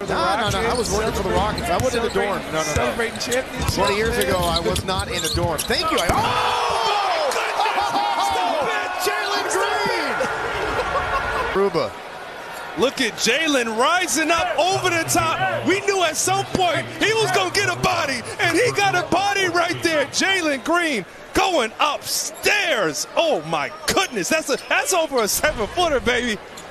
No, I was working for the Rockets. I wasn't in a dorm. No. Celebrating championship. 20 years ago, I was not in a dorm. Thank you. Jalen Green! Ruba. Look at Jalen rising up over the top. We knew at some point he was going to get a body, and he got a body right there. Jalen Green going upstairs. Oh, my goodness. That's over a 7-footer, baby.